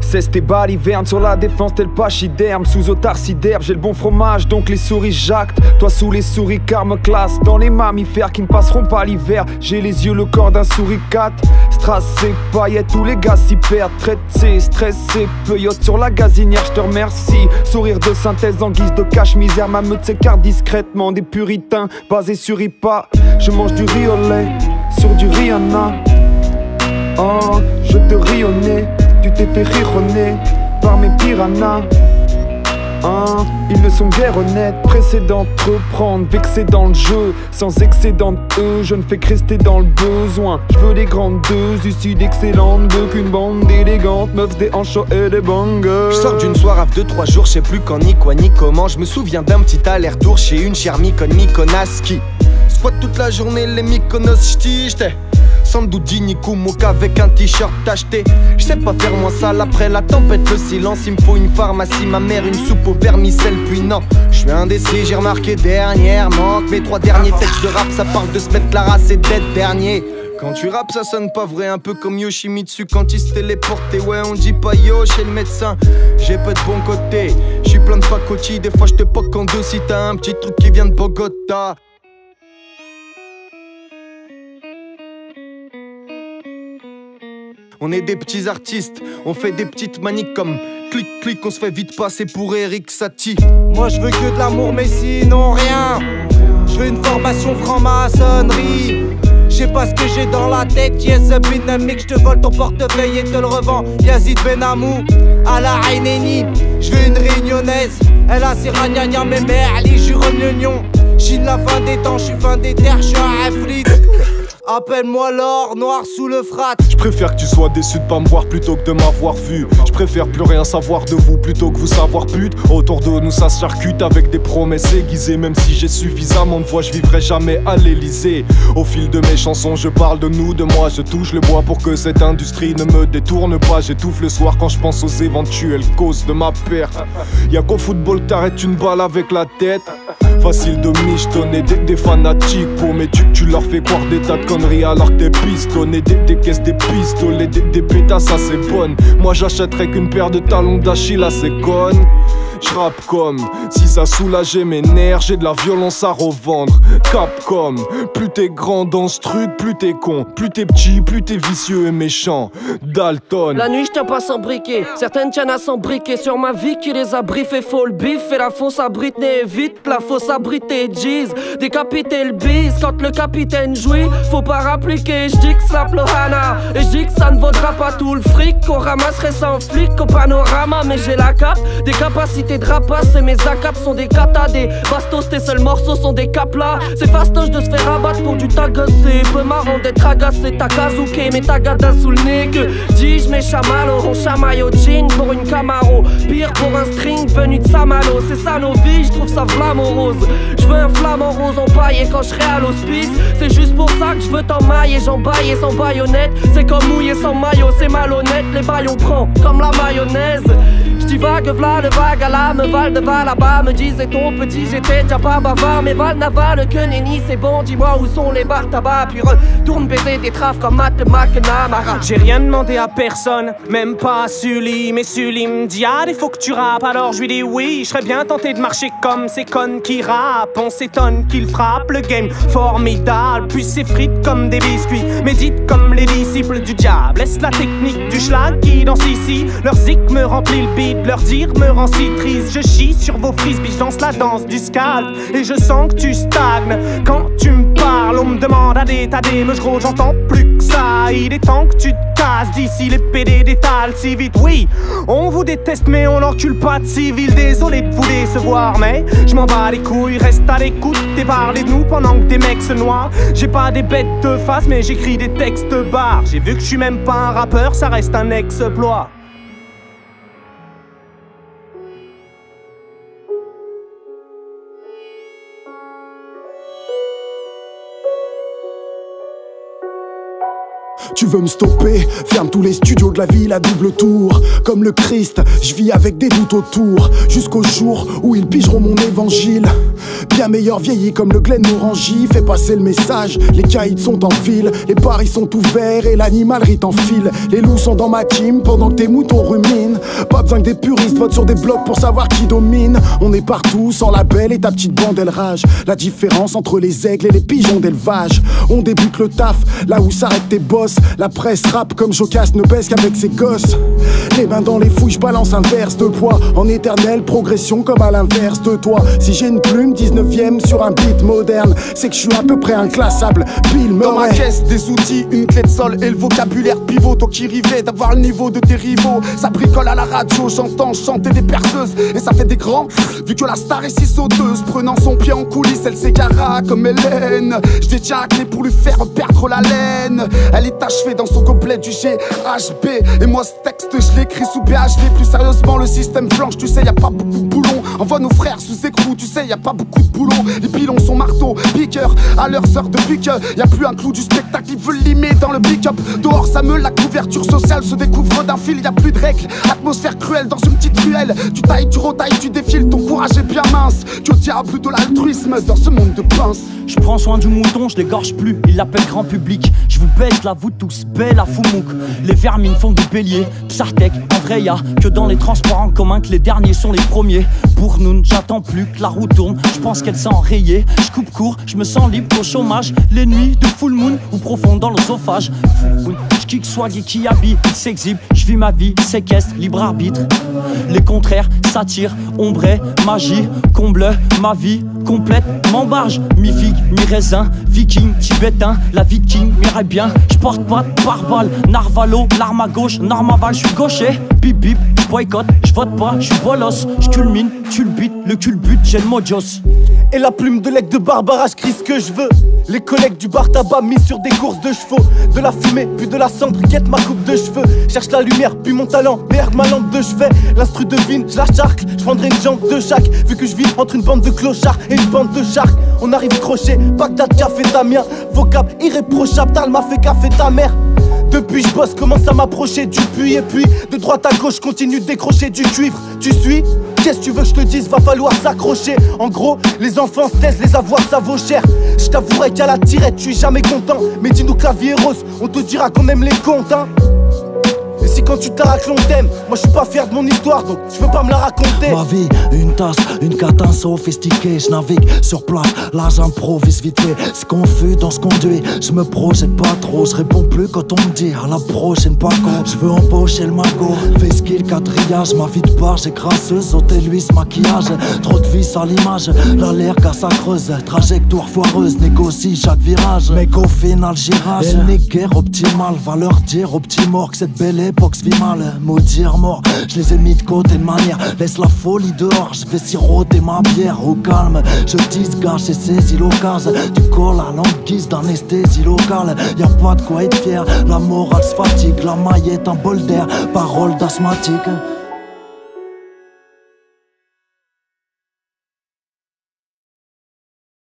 Cesse tes balivernes sur la défense tel pachyderme. Sous otarciderbe, j'ai le bon fromage donc les souris jactent. Toi sous les souris car me classe dans les mammifères qui ne passeront pas l'hiver. J'ai les yeux le corps d'un souricate. Strassé, paillettes, tous les gars s'y perdent. Traité, stressé, peyote sur la gazinière, je te remercie. Sourire de synthèse en guise de cache-misère. Ma meute s'écarte discrètement des puritains basés sur IPA. Je mange du riz au lait sur du Rihanna. Oh, je te ris au nez. Tu t'es fait rironner par mes piranhas. Ils ne sont guère honnêtes, pressés d'entreprendre, vexés dans le jeu, sans excédent eux, je ne fais que rester dans le besoin. Je veux des grandes deux, issues d'excellentes deux, qu'une bande d'élégantes meufs, des hanchos et des bangers. Je sors d'une soirée de 2-3 jours, je sais plus quand ni quoi ni comment. Je me souviens d'un petit aller-retour chez une chère Mykonos qui squatte toute la journée les Mykonos j't'ai sans doute digne Moka avec un t-shirt acheté. Je sais pas faire moins sale après la tempête, le silence. Il me faut une pharmacie, ma mère une soupe au vermicelle. Puis non, je suis indécis, j'ai remarqué dernièrement que mes 3 derniers textes de rap ça parle de se mettre la race et d'être dernier. Quand tu rappes ça sonne pas vrai, un peu comme Yoshimitsu quand il se téléportait. Ouais on dit pas yo chez le médecin. J'ai peu de bon côté, je suis plein de pacotille. Des fois je te poque en deux si t'as un petit truc qui vient de Bogota. On est des petits artistes, on fait des petites maniques comme clic clic, on se fait vite passer pour Eric Satie. Moi je veux que de l'amour mais sinon rien. Je veux une formation franc-maçonnerie. Je sais pas ce que j'ai dans la tête, yes dynamique. Je te vole ton portefeuille et te le revends. Yazid Benamou, à la Ayneni. Je veux une réunionnaise, elle a ses ragnagnas mais merli, jure l'oignon. Chine la fin des temps, je suis fin des terres, je suis un flit. Appelle-moi l'or noir sous le frat. Je préfère que tu sois déçu de pas me voir plutôt que de m'avoir vu. Je préfère plus rien savoir de vous plutôt que vous savoir pute. Autour de nous ça se charcute avec des promesses aiguisées. Même si j'ai suffisamment de voix, je vivrai jamais à l'Elysée. Au fil de mes chansons je parle de nous, de moi. Je touche le bois pour que cette industrie ne me détourne pas. J'étouffe le soir quand je pense aux éventuelles causes de ma perte. Y'a qu'au football t'arrêtes une balle avec la tête. Facile de michetonner des fanatiques pour mes tu leur fais croire des tas de conneries alors que t'es pistonné. Des caisses, des pistolets, des pétasses assez bonnes. Moi j'achèterais qu'une paire de talons d'Achille assez conne. J'rappe comme si ça soulageait mes nerfs. J'ai de la violence à revendre. Capcom, plus t'es grand dans ce truc, plus t'es con. Plus t'es petit, plus t'es vicieux et méchant. Dalton. La nuit je tiens pas sans briquet. Certaines tiennent à sans briquet. Sur ma vie qui les a briefés. Faut le bif et la fausse abritée. Vite la fausse abritée. Jeez, décapiter le bis. Quand le capitaine jouit, faut pas rappliquer. J'dis que ça le hana. Et j'dis que ça ne vaudra pas tout le fric qu'on ramasserait sans flic au panorama. Mais j'ai la cape, des capacités de rapace et mes acapes sont des katas. Des bastos, tes seuls morceaux sont des caplas. C'est fastoche de se faire abattre pour du tagacé. Peu marrant d'être agacé, t'as kazuke mais t'as gada sous le nez. Que dis-je, mes chamallows, on chamaille au jean pour une Camaro. Pire pour un string venu de Saint-Malo. C'est ça nos vies, j'trouve ça flamant rose. J'veux un flamant rose empaillé quand j'serai à l'hospice. C'est juste pour ça que j'veux t'emmailler, j'embailler sans baïonnette. C'est comme mouiller sans maillot, c'est malhonnête. Les bails on prend comme la mayonnaise. J'divague v'là le vague à l'âme, Val de Val là-bas. Me disait ton petit, j'étais déjà pas bavard. Mais Val Naval, que nenni, c'est bon, dis-moi où sont les bars tabac. Puis retourne baiser des traves comme Matt McNamara. J'ai rien demandé à personne, même pas à Sully. Mais Sully me dit ah, il faut que tu rappes. Alors je lui dis oui, je serais bien tenté de marcher comme ces connes qui rappent. On s'étonne qu'ils frappent le game formidable. Puis c'est frites comme des biscuits, médite comme les disciples du diable. Laisse la technique du schlag qui danse ici. Leur zik me remplit le beat, leur dire me rend si triste. Je chie sur vos frisbees, je danse la danse du scalp. Et je sens que tu stagnes quand tu me parles. On me demande à des tas d'émeuches, j'entends plus que ça. Il est temps que tu te casses d'ici, les PD détalent si vite. Oui, on vous déteste mais on n'encule pas de civil. Désolé de vous décevoir mais je m'en bats les couilles. Reste à l'écoute et parlez de nous pendant que des mecs se noient. J'ai pas des bêtes de face mais j'écris des textes barres. J'ai vu que je suis même pas un rappeur, ça reste un exploit. Tu veux me stopper? Ferme tous les studios de la ville à double tour. Comme le Christ, je vis avec des doutes autour. Jusqu'au jour où ils pigeront mon évangile. Bien meilleur vieilli comme le Glen Morangy. Fais passer le message, les caïds sont en file. Les paris sont ouverts et l'animalerie t'enfile. Les loups sont dans ma team pendant que tes moutons ruminent. Pas besoin que des puristes votent sur des blocs pour savoir qui domine. On est partout sans label et ta petite bande elle rage. La différence entre les aigles et les pigeons d'élevage. On débute le taf, là où s'arrêtent tes boss. La presse rappe comme Jocasse ne baisse qu'avec ses gosses. Les mains dans les fouilles, je balance un verse de poids. En éternelle progression comme à l'inverse de toi. Si j'ai une plume 19ème sur un beat moderne, c'est que je suis à peu près inclassable. Bill Murray. Dans ma caisse, des outils, une clé de sol et le vocabulaire pivot. Toi qui rivais d'avoir le niveau de tes rivaux. Ça bricole à la radio, j'entends chanter des perceuses. Et ça fait des grands, vu que la star est si sauteuse. Prenant son pied en coulisses, elle s'égara comme Hélène. Je détiens la clé pour lui faire perdre la laine. Elle est achevée dans son gobelet du GHB. Et moi ce texte je l'écris sous BHV. Plus sérieusement le système flanche, tu sais y a pas beaucoup de boulons. Envoie nos frères sous écrou, tu sais y a pas beaucoup de boulot. Les pilons sont marteaux, piqueurs, à leurs heures de pique. Y a plus un clou du spectacle, ils veulent limer dans le pick-up. Dehors ça meule, la couverture sociale se découvre d'un fil. Y a plus de règles, atmosphère cruelle dans une petite ruelle. Tu tailles, tu retailles, tu défiles, ton courage est bien mince. Tu au diable de l'altruisme dans ce monde de pinces. Je prends soin du mouton, je l'égorge plus, il l'appelle grand public. Je vous baisse la vous tous, belle à Foumouk. Les vermines font des béliers, Psartek, en vrai y'a que dans les transports en commun que les derniers sont les premiers. Pour nous, j'attends plus que la roue tourne, je pense qu'elle s'est enrayée. Je coupe court, je me sens libre au chômage. Les nuits de full moon ou profond dans l'osophage. Je kick swag et qui habille, il s'exhibe. Je vis ma vie, séquestre, libre arbitre. Les contraires s'attirent, ombre, magie, comble ma vie complète, m'embarge, mi-figue, mi-raisin, viking, tibétain, la viking m'irait bien. J'porte pas de pare-balles, narvalo, l'arme à gauche, normaval, j'suis gaucher, bip bip, j'boycotte, j'vote pas, j'suis bolos, j'culmine, tu le bite, le culbute, j'ai le mojos. Et la plume de l'aigle de Barbara, j'crie ce que je veux. Les collègues du bar tabac mis sur des courses de chevaux. De la fumée, puis de la cendre, guette ma coupe de cheveux. Cherche la lumière, puis mon talent, merde ma lampe de chevet. L'instru devine, je la charcle, je prendrai une jambe de chaque. Vu que je vis entre une bande de clochards et une bande de sharks. On arrive crochet, Bagdad café ta mien. Vocable irréprochable, Tal m'a fait café ta mère. Depuis je bosse, commence à m'approcher du puits. Et puis de droite à gauche, continue de décrocher du cuivre. Tu suis? Qu'est-ce que tu veux que je te dise? Va falloir s'accrocher. En gros, les enfants se taisent, les avoirs ça vaut cher. Je t'avouerai qu'à la tirette, je suis jamais content. Mais dis-nous que la vie est rose, on te dira qu'on aime les contes, hein. Et si quand tu t'arraques l'on t'aime, moi je suis pas fier de mon histoire, donc je veux pas me la raconter. Ma vie, une tasse, une catin sophistiquée. Je navigue sur place, là j'improvise vite fait. Ce qu'on fait dans ce conduit, je me projette pas trop. Je réponds plus quand on me dit à la prochaine pas con. Je veux embaucher le magot, fais skill, quadrillage. Ma vie de barge est grasseuse, ôtez lui ce maquillage. Trop de vis à l'image, l'alerte car ça creuse. Trajectoire foireuse, négocie chaque virage. Mais qu'au final girage, elle n'est guère optimale. Va leur dire au petit mort que cette belle époque se vit mal, maudire mort. Je les ai mis de côté de manière, laisse la folie dehors. Je vais siroter ma bière au calme. Je disgage et saisis l'occasion. Tu colles à l'anguisse d'anesthésie locale. Y'a pas de quoi être fier, la morale se fatigue. La maille est un bol d'air, parole d'asthmatique.